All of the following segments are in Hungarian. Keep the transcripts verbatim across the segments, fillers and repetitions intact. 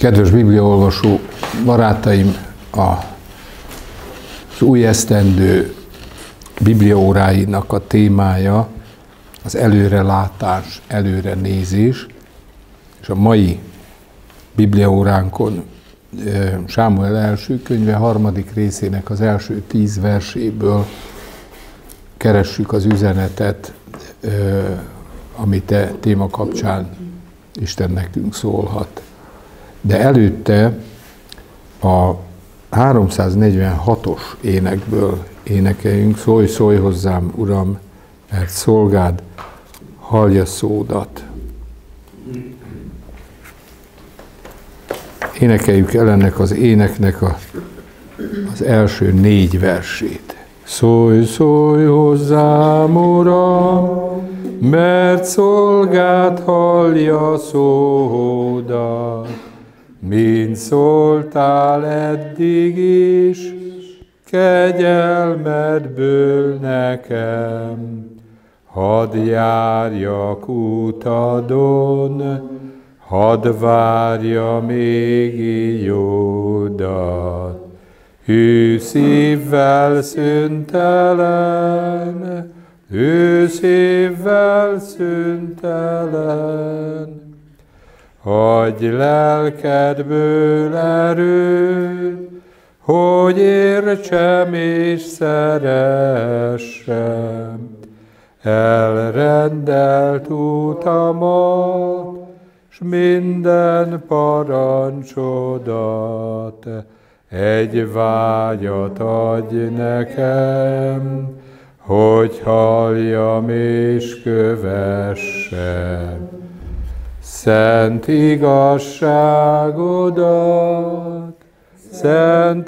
Kedves bibliaolvasó barátaim, az új esztendő bibliaóráinak a témája az előrelátás, előrenézés, és a mai bibliaóránkon Sámuel első könyve harmadik részének az első tíz verséből keressük az üzenetet, amit e téma kapcsán Isten nekünk szólhat. De előtte a háromszáznegyvenhatos énekből énekeljünk: Szólj, szólj hozzám, Uram, mert szolgád hallja szódat. Énekeljük el ennek az éneknek a, az első négy versét. Szólj, szólj hozzám, Uram, mert szolgád hallja szódat. Mint szóltál eddig is, kegyelmedből nekem. Hadd járjak útadon, hadd várja még jódat. Hű szívvel szüntelen, hű szívvel szüntelen. Hagyj lelkedből erőt, hogy értsem és szeressem. Elrendelt utamat, s minden parancsodat. Egy vágyat adj nekem, hogy halljam és kövessem. Szent igazságodat, szent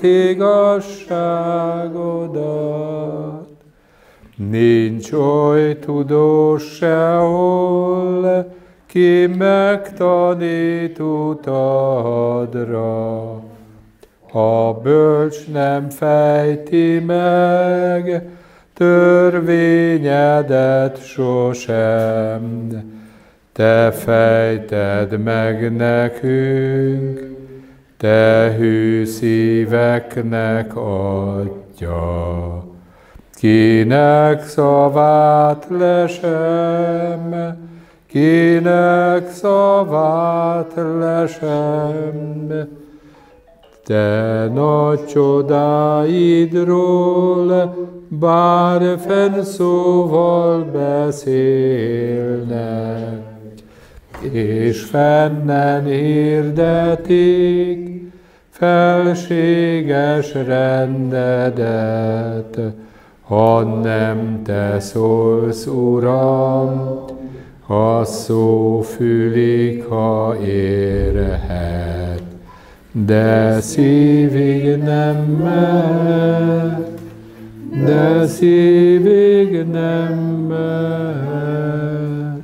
igazságodat. Nincs oly tudós sehol, ki megtanít utadra. A bölcs nem fejti meg törvényedet sosem. Te fejted meg nekünk, te hű szíveknek adja. Kinek szavát lesem, kinek szavát lesem. Te nagy csodáidról bár fenn szóval beszélnek, és fennen hirdetik felséges rendedet. Ha nem te szólsz, Uram, a szó fülig, ha érhet, de szívig nem mehet, de szívig nem mehet.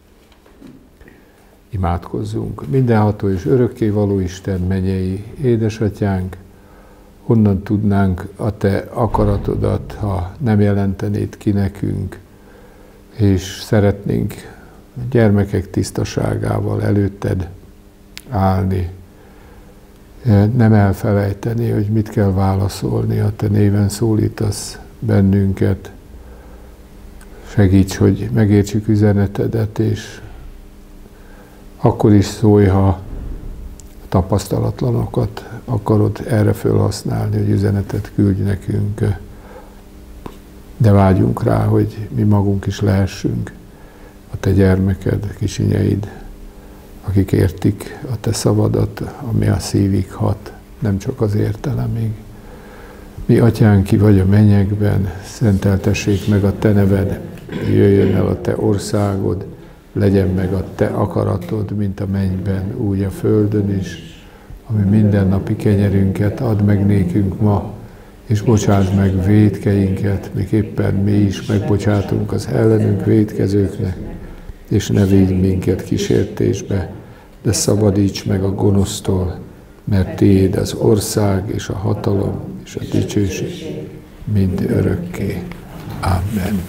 Imádkozzunk. Mindenható és örökkévaló Isten, mennyei édesatyánk, honnan tudnánk a te akaratodat, ha nem jelentenéd ki nekünk, és szeretnénk gyermekek tisztaságával előtted állni, nem elfelejteni, hogy mit kell válaszolni, a te néven szólítasz bennünket. Segíts, hogy megértsük üzenetedet, és akkor is szólj, ha tapasztalatlanokat akarod erre felhasználni, hogy üzenetet küldj nekünk. De vágyunk rá, hogy mi magunk is lehessünk a te gyermeked, kisinyeid, akik értik a te szavadat, ami a szívig hat, nem csak az értelemig. Mi, atyánk, ki vagy a mennyekben, szenteltessék meg a te neved, jöjjön el a te országod, legyen meg a te akaratod, mint a mennyben, úgy a földön is, ami mindennapi kenyerünket add meg nékünk ma, és bocsásd meg vétkeinket, miképpen mi is megbocsátunk az ellenünk vétkezőknek, és ne védj minket kísértésbe, de szabadíts meg a gonosztól, mert tiéd az ország és a hatalom és a dicsőség mind örökké. Amen.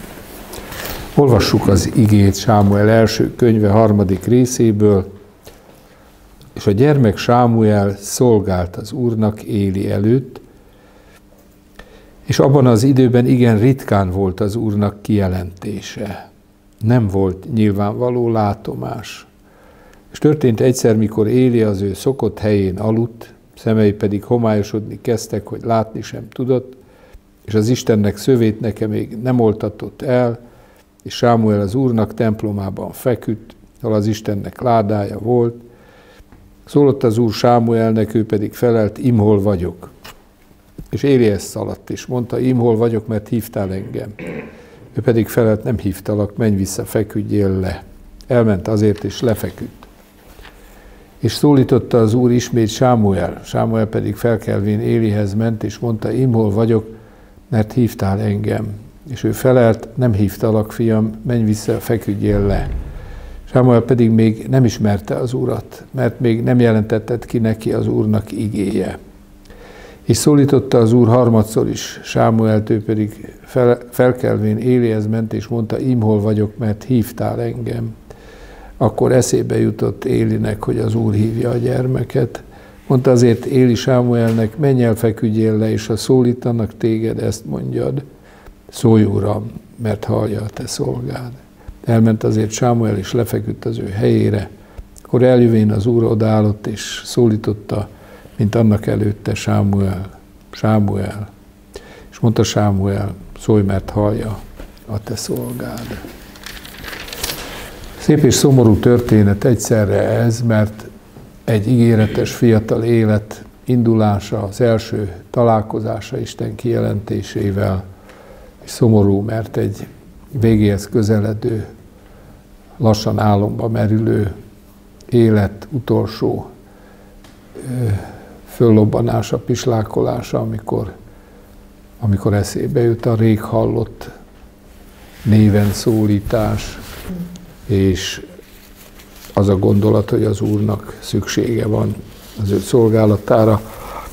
Olvassuk az igét Sámuel első könyve harmadik részéből, És a gyermek Sámuel szolgált az Úrnak Éli előtt, és abban az időben igen ritkán volt az Úrnak kijelentése. Nem volt nyilvánvaló látomás. És történt egyszer, mikor Éli az ő szokott helyén aludt, szemei pedig homályosodni kezdtek, hogy látni sem tudott, és az Istennek szövét neke még nem oltatott el, és Sámuel az Úrnak templomában feküdt, ahol az Istennek ládája volt. Szólott az Úr Sámuelnek, ő pedig felelt, imhol vagyok. És Élihez szaladt, és mondta, imhol vagyok, mert hívtál engem. Ő pedig felelt, nem hívtalak, menj vissza, feküdjél le. Elment azért, és lefeküdt. És szólította az Úr ismét Sámuel. Sámuel pedig felkelvén Élihez ment, és mondta, imhol vagyok, mert hívtál engem. És ő felelt, nem hívtalak, fiam, menj vissza, feküdjél le. Sámuel pedig még nem ismerte az Urat, mert még nem jelentetett ki neki az Úrnak igéje. És szólította az Úr harmadszor is Sámuelt, ő pedig fel, felkelvén Élihez ment, és mondta, imhol vagyok, mert hívtál engem. Akkor eszébe jutott Élinek, hogy az Úr hívja a gyermeket. Mondta azért Éli Sámuelnek, menj el, feküdjél le, és ha szólítanak téged, ezt mondjad, szólj, Uram, mert hallja a te szolgád. Elment azért Sámuel, és lefeküdt az ő helyére. Akkor eljövén az Úr odaállott, és szólította, mint annak előtte Sámuel, Sámuel. És mondta Sámuel, szólj, mert hallja a te szolgád. Szép és szomorú történet egyszerre ez, mert egy ígéretes fiatal élet indulása, az első találkozása Isten kijelentésével, és szomorú, mert egy végéhez közeledő, lassan álomba merülő élet utolsó föllobbanása, pislákolása, amikor, amikor eszébe jut a rég hallott néven szólítás, és az a gondolat, hogy az Úrnak szüksége van az ő szolgálatára.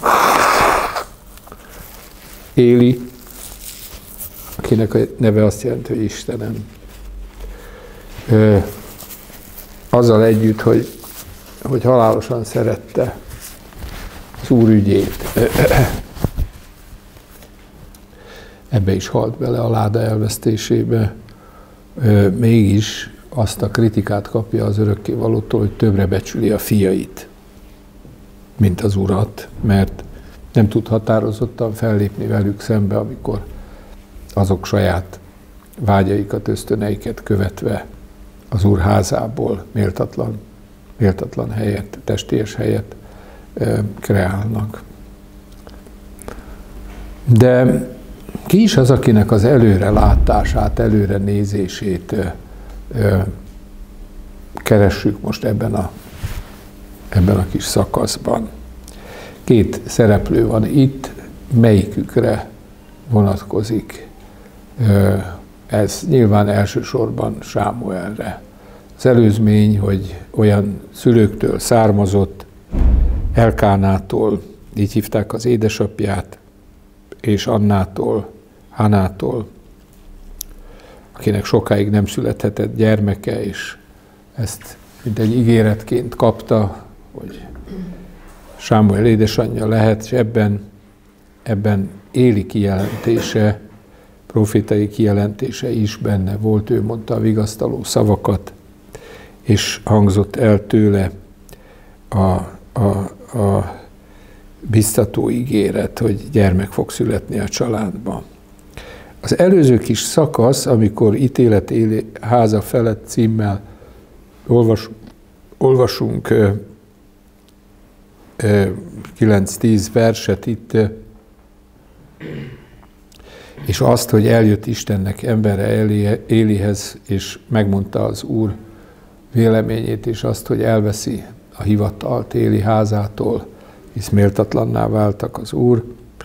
Éli, akinek a neve azt jelenti, hogy Istenem. Azzal együtt, hogy, hogy halálosan szerette az Úr ügyét. Ebbe is halt bele, a láda elvesztésébe. Mégis azt a kritikát kapja az örökkévalótól, hogy többre becsüli a fiait, mint az Urat, mert nem tud határozottan fellépni velük szembe, amikor azok saját vágyaikat, ösztöneiket követve az Úr házából méltatlan, méltatlan helyet, testies helyet kreálnak. De ki is az, akinek az előre látását, előre nézését keressük most ebben a, ebben a kis szakaszban? Két szereplő van itt, melyikükre vonatkozik ez? Nyilván elsősorban Sámuelre. Az előzmény, hogy olyan szülőktől származott, Elkánától, így hívták az édesapját, és Annától, Hánától, akinek sokáig nem születhetett gyermeke, és ezt mint egy ígéretként kapta, hogy Sámuel édesanyja lehet, és ebben, ebben Éli kijelentése, profétai kijelentése is benne volt. Ő mondta a vigasztaló szavakat, és hangzott el tőle a, a, a biztató ígéret, hogy gyermek fog születni a családban. Az előző kis szakasz, amikor ítélet Éli háza felett címmel olvas, olvasunk kilenc-tíz verset itt, és azt, hogy eljött Istennek embere Élihez, és megmondta az Úr véleményét, és azt, hogy elveszi a hivatalt Éli házától, hisz méltatlanná váltak az Úr.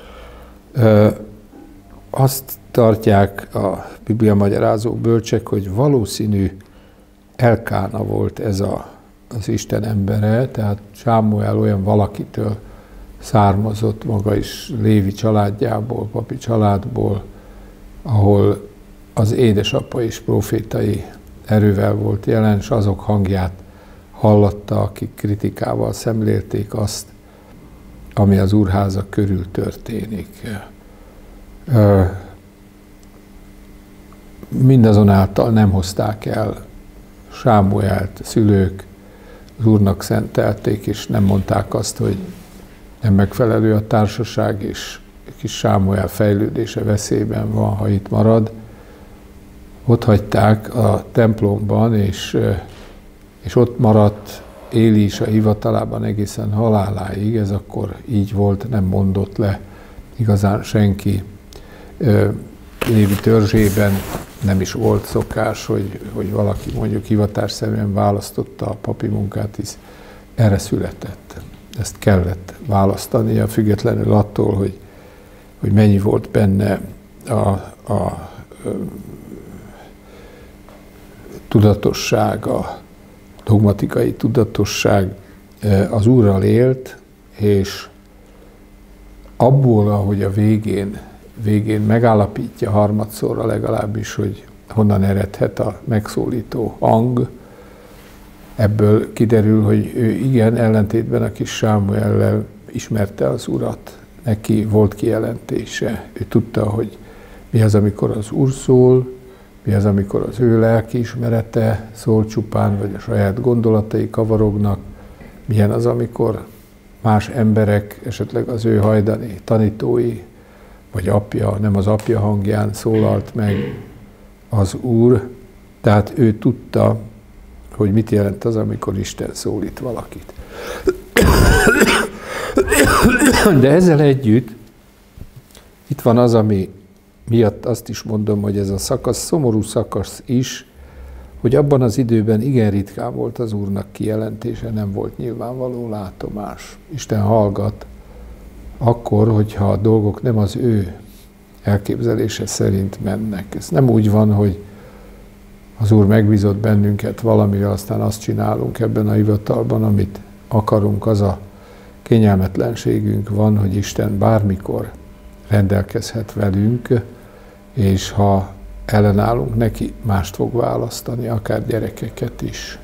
Azt tartják a Biblia magyarázók, bölcsek, hogy valószínű Elkána volt ez a, az Isten embere, tehát Sámuel olyan valakitől származott, maga is Lévi családjából, papi családból, ahol az édesapa is profétai erővel volt jelen, és azok hangját hallotta, akik kritikával szemlélték azt, ami az úrháza körül történik. Mindazonáltal nem hozták el Sámuelt szülők, az Úrnak szentelték, és nem mondták azt, hogy nem megfelelő a társaság, és kis Sámuel fejlődése veszélyben van, ha itt marad. Ott hagyták a templomban, és, és ott maradt Éli is a hivatalában egészen haláláig. Ez akkor így volt, nem mondott le igazán senki. Lévi törzsében nem is volt szokás, hogy, hogy valaki mondjuk hivatásszerűen választotta a papi munkát, hisz erre született. Ezt kellett választania, függetlenül attól, hogy, hogy mennyi volt benne a, a, a tudatosság, a dogmatikai tudatosság. Az Úrral élt, és abból, ahogy a végén, végén megállapítja harmadszorra legalábbis, hogy honnan eredhet a megszólító hang, ebből kiderül, hogy ő igen, ellentétben a kis Sámuellel ismerte az Urat, neki volt kijelentése, ő tudta, hogy mi az, amikor az Úr szól, mi az, amikor az ő lelkiismerete szól csupán, vagy a saját gondolatai kavarognak, milyen az, amikor más emberek, esetleg az ő hajdani tanítói, vagy apja, nem az apja hangján szólalt meg az Úr, tehát ő tudta, hogy mit jelent az, amikor Isten szólít valakit. De ezzel együtt itt van az, ami miatt azt is mondom, hogy ez a szakasz, szomorú szakasz is, hogy abban az időben igen ritkán volt az Úrnak kijelentése, nem volt nyilvánvaló látomás. Isten hallgat akkor, hogyha a dolgok nem az ő elképzelése szerint mennek. Ez nem úgy van, hogy az Úr megbízott bennünket valamivel, aztán azt csinálunk ebben a hivatalban, amit akarunk. Az a kényelmetlenségünk van, hogy Isten bármikor rendelkezhet velünk, és ha ellenállunk neki, mást fog választani, akár gyerekeket is.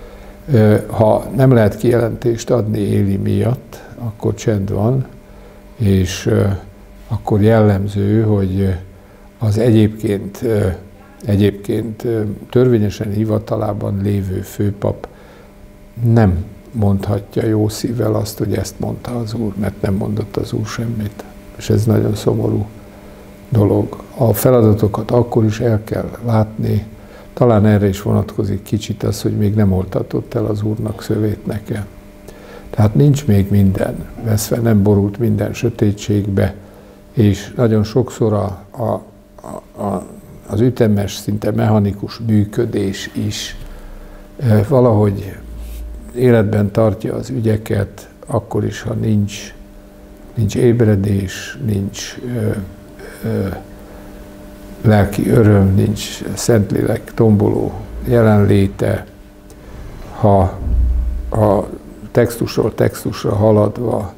Ha nem lehet kijelentést adni Éli miatt, akkor csend van, és akkor jellemző, hogy az egyébként, egyébként törvényesen hivatalában lévő főpap nem mondhatja jó szívvel azt, hogy ezt mondta az Úr, mert nem mondott az Úr semmit. És ez nagyon szomorú dolog. A feladatokat akkor is el kell látni. Talán erre is vonatkozik kicsit az, hogy még nem oltatott el az Úrnak szövét nekem. Tehát nincs még minden veszve, nem borult minden sötétségbe, és nagyon sokszor a, a, a, az ütemes, szinte mechanikus működés is valahogy életben tartja az ügyeket, akkor is, ha nincs, nincs ébredés, nincs ö, ö, lelki öröm, nincs Szentlélek tomboló jelenléte, ha, ha textusról textusra haladva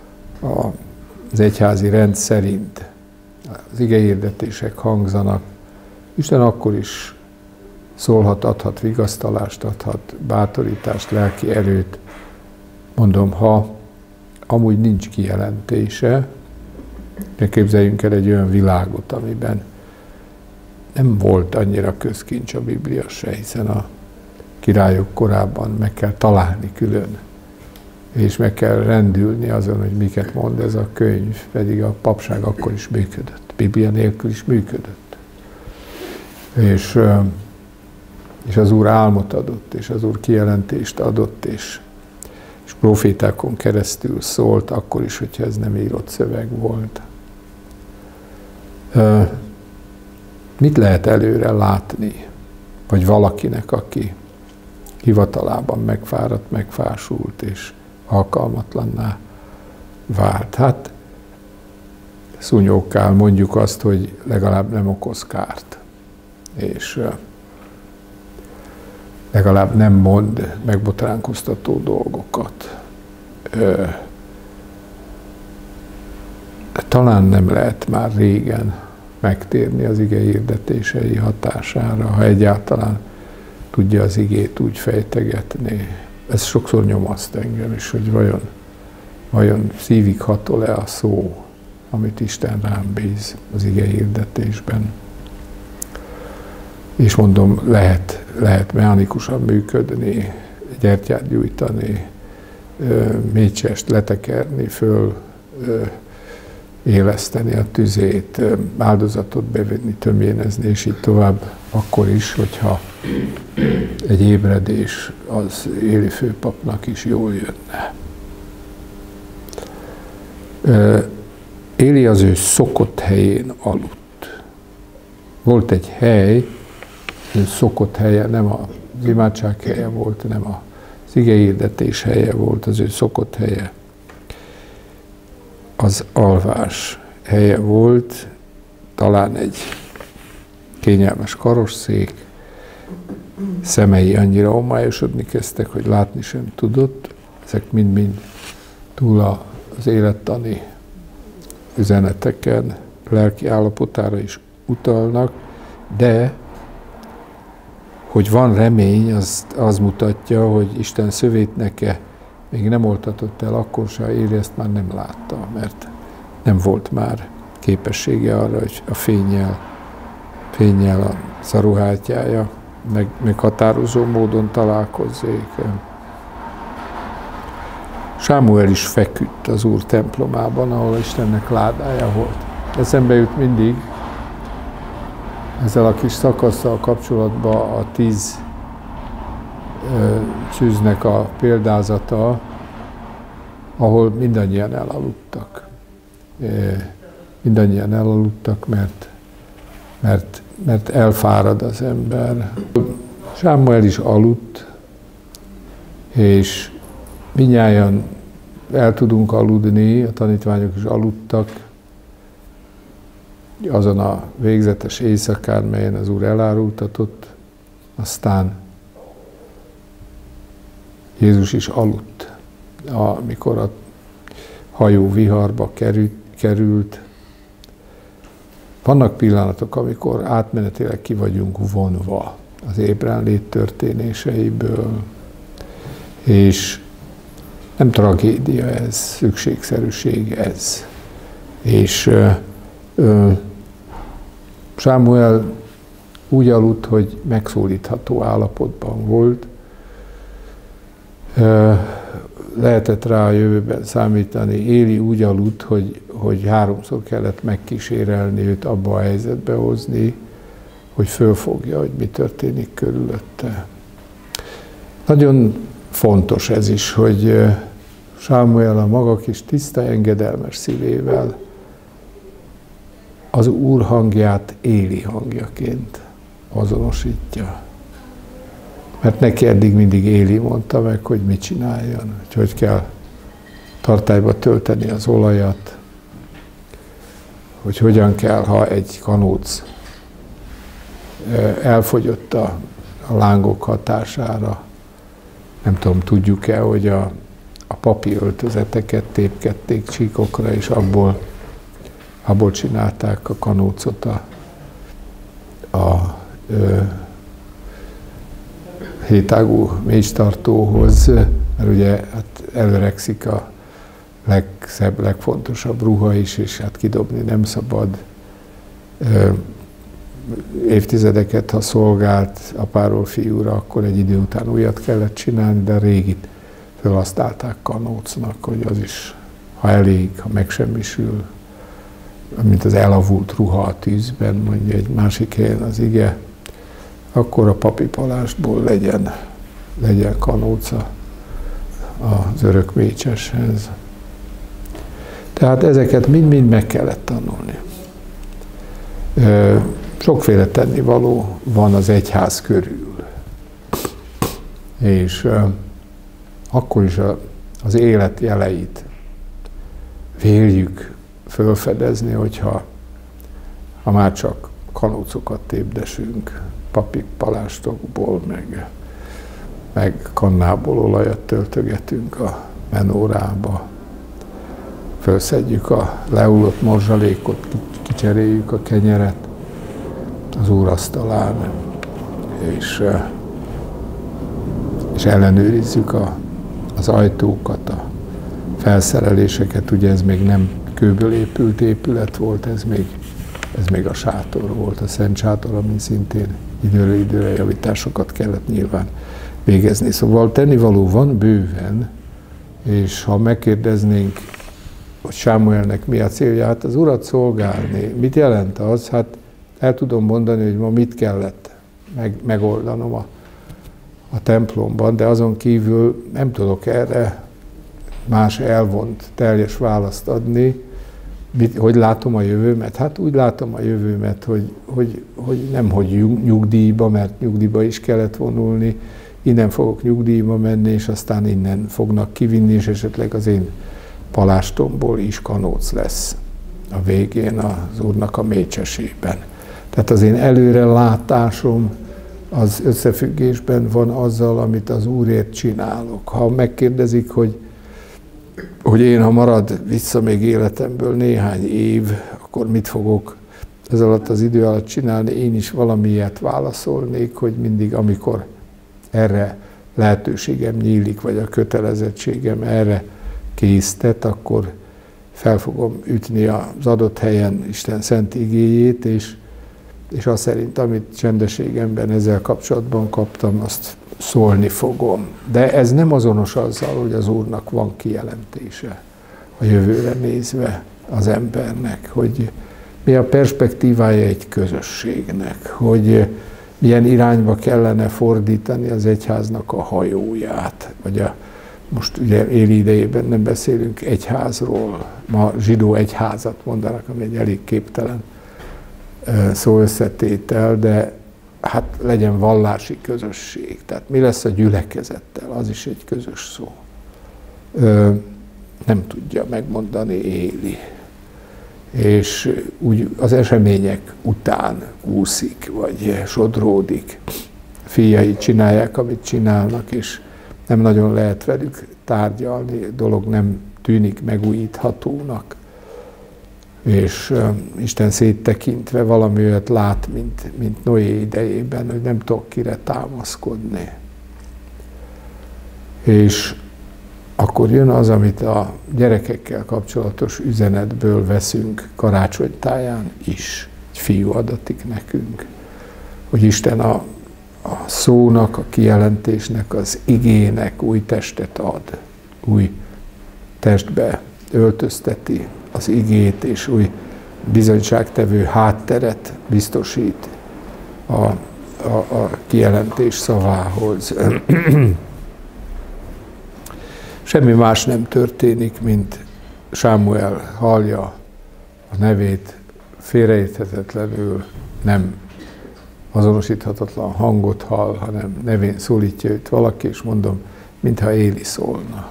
az egyházi rend szerint az igehirdetések hangzanak, Isten akkor is szólhat, adhat vigasztalást, adhat bátorítást, lelki erőt. Mondom, ha amúgy nincs kijelentése, de képzeljünk el egy olyan világot, amiben nem volt annyira közkincs a Biblia se, hiszen a királyok korában meg kell találni külön, és meg kell rendülni azon, hogy miket mond ez a könyv, pedig a papság akkor is működött, Biblia nélkül is működött. És, és az Úr álmot adott, és az Úr kijelentést adott, és, és profétákon keresztül szólt, akkor is, hogyha ez nem írott szöveg volt. Mit lehet előre látni, vagy valakinek, aki hivatalában megfáradt, megfásult, és alkalmatlanná vált? Hát szúnyókkal mondjuk azt, hogy legalább nem okoz kárt, és legalább nem mond megbotránkoztató dolgokat. Talán nem lehet már régen megtérni az ige hirdetései hatására, ha egyáltalán tudja az igét úgy fejtegetni, ez sokszor nyomaszt engem is, hogy vajon, vajon szívig hatol-e a szó, amit Isten rám bíz az ige hirdetésben. És mondom, lehet, lehet mechanikusan működni, gyertyát gyújtani, mécsest letekerni, föl éleszteni a tüzét, áldozatot bevenni, tömjénezni, és így tovább, akkor is, hogyha egy ébredés az Éli főpapnak is jól jönne. Éli az ő szokott helyén aludt. Volt egy hely, ő szokott helye, nem az imádság helye volt, nem az igehirdetés helye volt, az ő szokott helye. Az alvás helye volt, talán egy kényelmes karosszék, szemei annyira homályosodni kezdtek, hogy látni sem tudott. Ezek mind-mind túl az élettani üzeneteken, lelki állapotára is utalnak, de hogy van remény, az, az mutatja, hogy Isten szövétneke még nem oltatott el, akkor se Éli ezt már nem látta, mert nem volt már képessége arra, hogy a fénnyel, fénnyel a szaruhártyája meg, meg határozó módon találkozzék. Sámuel is feküdt az Úr templomában, ahol Istennek ládája volt. Eszembe jut mindig ezzel a kis szakasszal kapcsolatban a tíz ö, szűznek a példázata, ahol mindannyian elaludtak. E, mindannyian elaludtak, mert, mert, mert elfárad az ember. Sámuel is aludt, és mindnyájan el tudunk aludni, a tanítványok is aludtak, azon a végzetes éjszakán, melyen az Úr elárultatott, aztán Jézus is aludt, amikor a hajó viharba került, került. Vannak pillanatok, amikor átmenetileg ki vagyunk vonva az ébrenlét történéseiből, és nem tragédia ez, szükségszerűség ez. És ö, ö, Sámuel úgy aludt, hogy megszólítható állapotban volt. Ö, lehetett rá a jövőben számítani. Éli úgy aludt, hogy, hogy háromszor kellett megkísérelni őt abba a helyzetbe hozni, hogy fölfogja, hogy mi történik körülötte. Nagyon fontos ez is, hogy Sámuel a maga kis tiszta, engedelmes szívével az Úr hangját Éli hangjaként azonosítja. Mert neki eddig mindig Éli mondta meg, hogy mit csináljon, hogy hogy kell tartályba tölteni az olajat, hogy hogyan kell, ha egy kanóc elfogyott a, a lángok hatására. Nem tudom, tudjuk-e, hogy a, a papi öltözeteket tépkedték csíkokra, és abból, abból csinálták a kanócot a, a ö, hétágú mécstartóhoz, mert ugye hát előrekszik a legszebb, legfontosabb ruha is, és hát kidobni nem szabad. Ö, évtizedeket, ha szolgált apáról fiúra, akkor egy idő után újat kellett csinálni, de a régit felhasználták kanócnak, hogy az is, ha elég, ha megsemmisül, mint az elavult ruha a tűzben, mondja egy másik helyen az ige, akkor a papi palástból legyen, legyen kanóca az örök mécseshez. Tehát ezeket mind-mind meg kellett tanulni. Sokféle tennivaló van az egyház körül. És akkor is az élet jeleit véljük fölfedezni, hogyha ha már csak kanócokat tépdesünk, papi palástokból, meg, meg kannából olajat töltögetünk a menórába, fölszedjük a lehullott morzsalékot, kicseréljük a kenyeret az Úr asztalán, és, és és ellenőrizzük a, az ajtókat, a felszereléseket. Ugye ez még nem kőből épült épület volt, ez még, ez még a sátor volt, a Szent Sátor, amin szintén időről időre javításokat kellett nyilván végezni. Szóval tennivaló van bőven, és ha megkérdeznénk, hogy Sámuelnek mi a célja, hát az Urat szolgálni. Mit jelent az? Hát el tudom mondani, hogy ma mit kellett meg, megoldanom a, a templomban, de azon kívül nem tudok erre más elvont, teljes választ adni. Mit, hogy látom a jövőmet? Hát úgy látom a jövőmet, hogy, hogy, hogy nem hogy nyugdíjba, mert nyugdíjba is kellett vonulni, innen fogok nyugdíjba menni, és aztán innen fognak kivinni, és esetleg az én palástomból is kanóc lesz a végén az Úrnak a mécsesében. Tehát az én előrelátásom az összefüggésben van azzal, amit az Úrért csinálok. Ha megkérdezik, hogy, hogy én, ha marad vissza még életemből néhány év, akkor mit fogok ez alatt az idő alatt csinálni, én is valamilyet válaszolnék, hogy mindig, amikor erre lehetőségem nyílik, vagy a kötelezettségem erre késztet, akkor fel fogom ütni az adott helyen Isten szent igéjét, és, és az szerint, amit csendességemben ezzel kapcsolatban kaptam, azt szólni fogom. De ez nem azonos azzal, hogy az Úrnak van kijelentése a jövőre nézve az embernek, hogy mi a perspektívája egy közösségnek, hogy milyen irányba kellene fordítani az egyháznak a hajóját, vagy a, most ugye Éli idejében nem beszélünk egyházról, ma zsidó egyházat mondanak, ami egy elég képtelen szó összetétel, de hát legyen vallási közösség. Tehát mi lesz a gyülekezettel, az is egy közös szó. Nem tudja megmondani Éli. És úgy az események után úszik, vagy sodródik. Fiai csinálják, amit csinálnak, és nem nagyon lehet velük tárgyalni, a dolog nem tűnik megújíthatónak. És uh, Isten széttekintve valami olyat lát, mint, mint Noé idejében, hogy nem tudok kire támaszkodni. És akkor jön az, amit a gyerekekkel kapcsolatos üzenetből veszünk karácsonytáján is. Egy fiú adatik nekünk, hogy Isten a, a szónak, a kijelentésnek, az igének új testet ad, új testbe öltözteti az igét, és új bizonyságtevő hátteret biztosít a, a, a kijelentés szavához. Semmi más nem történik, mint Sámuel hallja a nevét, félreérthetetlenül nem azonosíthatatlan hangot hall, hanem nevén szólítja őt valaki, és mondom, mintha Éli szólna.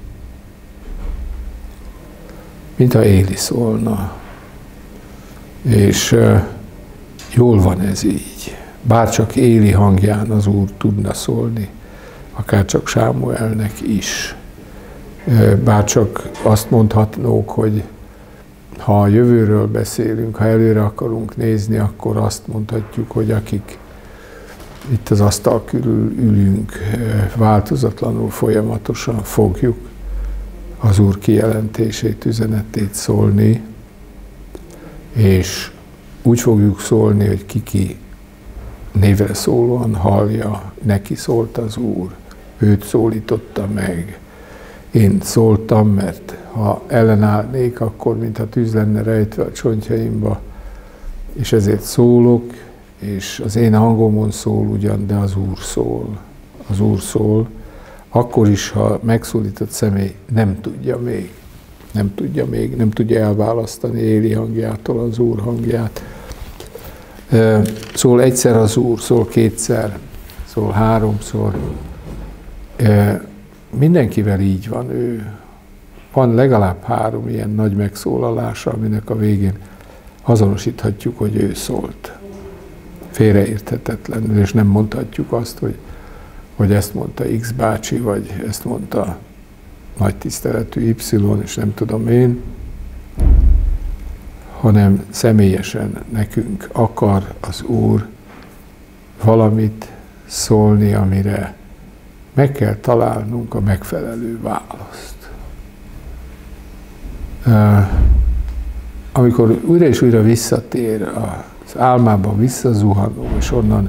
Mintha Éli szólna. És uh, jól van ez így. Bárcsak Éli hangján az Úr tudna szólni, akár csak Sámuelnek is. Bárcsak azt mondhatnók, hogy ha a jövőről beszélünk, ha előre akarunk nézni, akkor azt mondhatjuk, hogy akik itt az asztal körül ülünk, változatlanul, folyamatosan fogjuk az Úr kijelentését, üzenetét szólni, és úgy fogjuk szólni, hogy ki-ki névre szólóan hallja, neki szólt az Úr, őt szólította meg. Én szóltam, mert ha ellenállnék, akkor mintha tűz lenne rejtve a csontjaimba, és ezért szólok, és az én hangomon szól ugyan, de az Úr szól. Az Úr szól, akkor is, ha megszólított személy nem tudja még, nem tudja még, nem tudja elválasztani Éli hangjától az Úr hangját. Szól egyszer az Úr, szól kétszer, szól háromszor. Mindenkivel így van ő. Van legalább három ilyen nagy megszólalása, aminek a végén azonosíthatjuk, hogy ő szólt. Félreérthetetlenül, és nem mondhatjuk azt, hogy, hogy ezt mondta X bácsi, vagy ezt mondta nagy tiszteletű Y, és nem tudom én, hanem személyesen nekünk akar az Úr valamit szólni, amire meg kell találnunk a megfelelő választ. Amikor újra és újra visszatér az álmába visszazuhanó, és onnan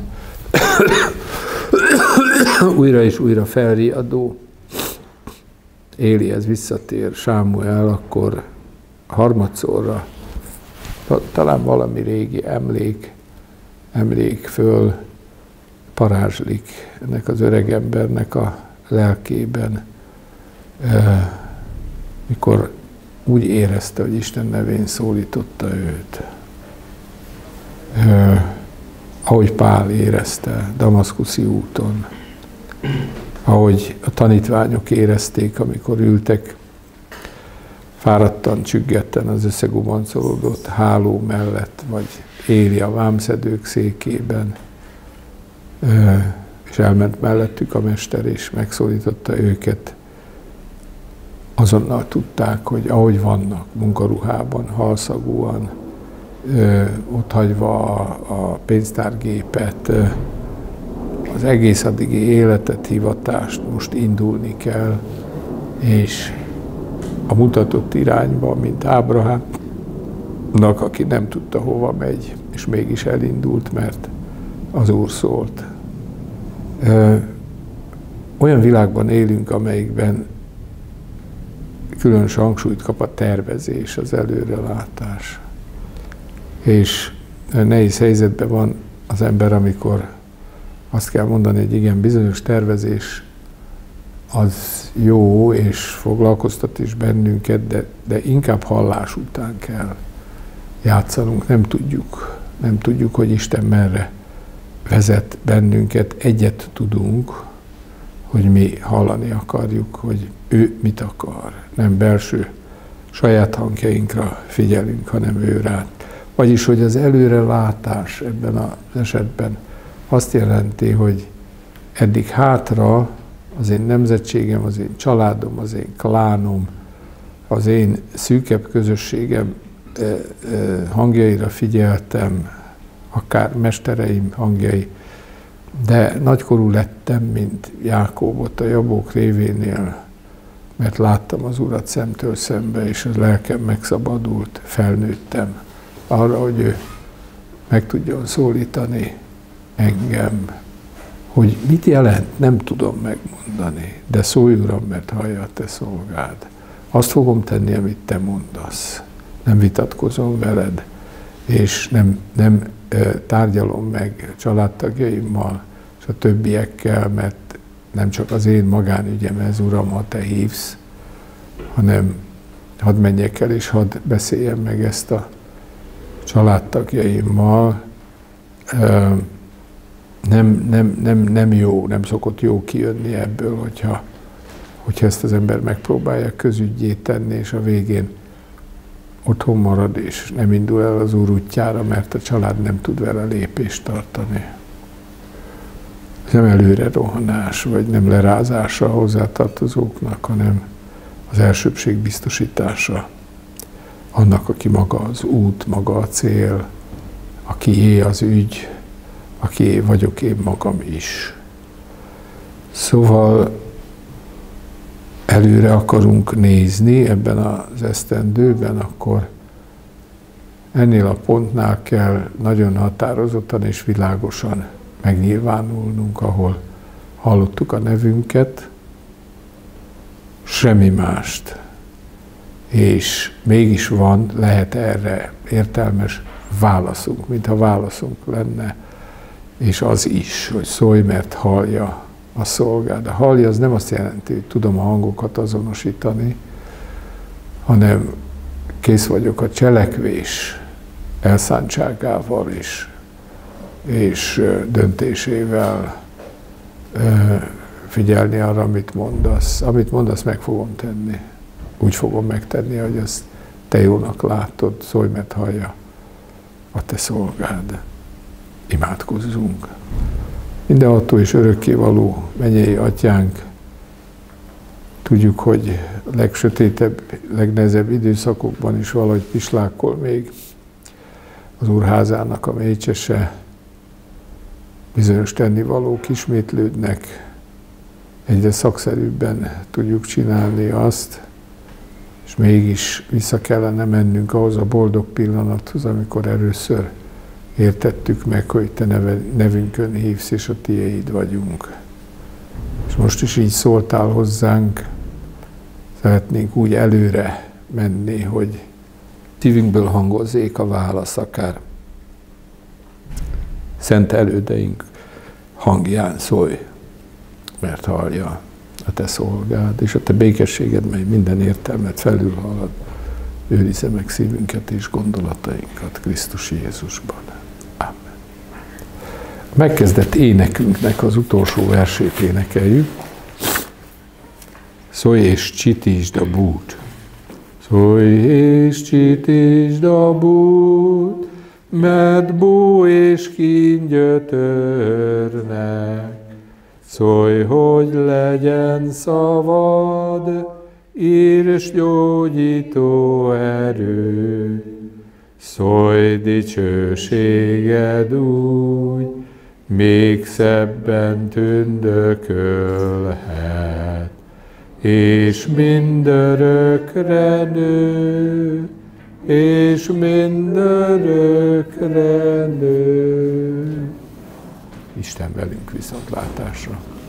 újra és újra felriadó, Élihez visszatér Sámuel, akkor harmadszorra talán valami régi emlék, emlék föl parázslik ennek az öregembernek a lelkében, mikor úgy érezte, hogy Isten nevén szólította őt. Ahogy Pál érezte Damaszkuszi úton, ahogy a tanítványok érezték, amikor ültek fáradtan, csüggetten az összegubancolódott háló mellett, vagy Éli a vámszedők székében, és elment mellettük a mester, és megszólította őket. Azonnal tudták, hogy ahogy vannak, munkaruhában, halszagúan, otthagyva a, a pénztárgépet, az egész addigi életet, hivatást most indulni kell, és a mutatott irányba, mint Ábrahámnak, aki nem tudta, hova megy, és mégis elindult, mert az Úr szólt. Olyan világban élünk, amelyikben különös hangsúlyt kap a tervezés, az előrelátás. És nehéz helyzetben van az ember, amikor azt kell mondani, hogy igen, bizonyos tervezés az jó, és foglalkoztat is bennünket, de, de inkább hallás után kell játszanunk. Nem tudjuk, nem tudjuk, hogy Isten merre vezet bennünket. Egyet tudunk, hogy mi hallani akarjuk, hogy ő mit akar. Nem belső saját hangjainkra figyelünk, hanem ő rá. Vagyis, hogy az előrelátás ebben az esetben azt jelenti, hogy eddig hátra az én nemzetségem, az én családom, az én klánom, az én szűkebb közösségem hangjaira figyeltem, akár mestereim hangjai, de nagykorú lettem, mint Jákóbot a Jabók révénél, mert láttam az Urat szemtől szembe, és a lelkem megszabadult, felnőttem arra, hogy ő meg tudjon szólítani engem. Hogy mit jelent, nem tudom megmondani, de szólj, Uram, mert hallja a te szolgád. Azt fogom tenni, amit te mondasz. Nem vitatkozom veled, és nem, nem tárgyalom meg családtagjaimmal, és a többiekkel, mert nem csak az én magánügyem ez, Uram, ha te hívsz, hanem hadd menjek el, és hadd beszéljem meg ezt a családtagjaimmal. Nem, nem, nem, nem jó, nem szokott jó kijönni ebből, hogyha, hogyha ezt az ember megpróbálja közüggyé tenni, és a végén otthon marad, és nem indul el az Úr útjára, mert a család nem tud vele lépést tartani. Ez nem előre rohanás, vagy nem lerázása a hozzátartozóknak, hanem az elsőbség biztosítása annak, aki maga az út, maga a cél, akié az ügy, akié vagyok én magam is. Szóval előre akarunk nézni ebben az esztendőben, akkor ennél a pontnál kell nagyon határozottan és világosan megnyilvánulnunk, ahol hallottuk a nevünket, semmi mást. És mégis van, lehet erre értelmes válaszunk, mintha válaszunk lenne, és az is, hogy szólj, mert hallja a szolgád. A hallja az nem azt jelenti, hogy tudom a hangokat azonosítani, hanem kész vagyok a cselekvés elszántságával is, és döntésével figyelni arra, amit mondasz. Amit mondasz, meg fogom tenni. Úgy fogom megtenni, hogy azt te jónak látod, szólj, mert hallja a te szolgád. Imádkozzunk. Mindenható és örökkévaló mennyei Atyánk, tudjuk, hogy a legsötétebb, legnehezebb időszakokban is valahogy pislákol még az Úrházának a mécsese, bizonyos tennivalók ismétlődnek, egyre szakszerűbben tudjuk csinálni azt, és mégis vissza kellene mennünk ahhoz a boldog pillanathoz, amikor először értettük meg, hogy te neve, nevünkön hívsz, és a tiéd vagyunk. És most is így szóltál hozzánk, szeretnénk úgy előre menni, hogy szívünkből hangozzék a válasz, akár szent elődeink hangján szólj, mert hallja a te szolgád, és a te békességed, mely minden értelmet felülhalad, őrizze meg szívünket és gondolatainkat Krisztus Jézusban. Amen. A megkezdett énekünknek az utolsó versét énekeljük. Szólj és csitítsd a bút. Szólj és csitítsd a bút, mert bú és kín gyötörnek. Szólj, hogy legyen szavad, írs gyógyító erő. Szólj dicsőséged úgy, még szebben tündökölhet, és mindörökre nő, és mindörökre nő. Isten velünk viszontlátásra!